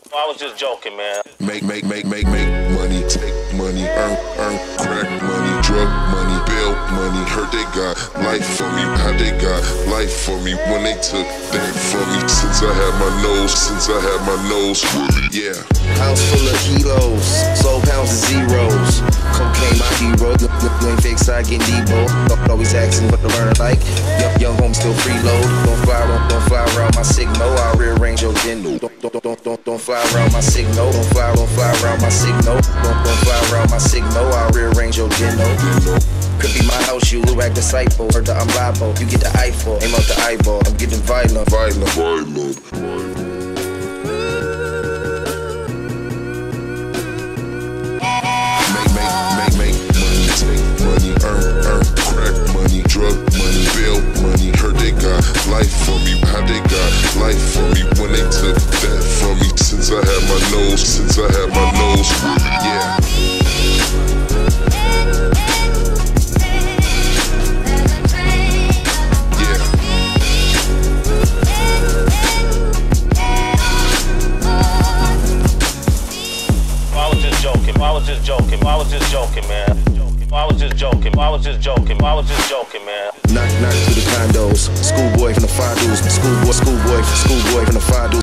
I was just joking, man. Make money, take money, earn, crack money, drug money, bail money. Heard they got life for me, how they got life for me when they took that from me. Since I had my nose fully, yeah. House full of kilos, soul pounds and zeros. Cocaine my hero, you ain't fake side getting Debo. Always asking what to learn like. Young home still freeload. Don't fly around my signal. I'll rearrange your gendo. Don't fly around my signal. Don't fly around my signal. Don't fly around my signal. I'll rearrange your gendo. Could be my house, you act disciple. Heard that I'm liable, you get the eyeball. Aim out the eyeball, I'm getting violent. Money, earn, crack money, drug money, bail money. Heard they got life for me, how they got life for me when they took that from me. Since I had my nose fully, yeah. I was just joking, man. I was just joking, man. Knock to the condos. Schoolboy from the Fados. Schoolboy from the Fados.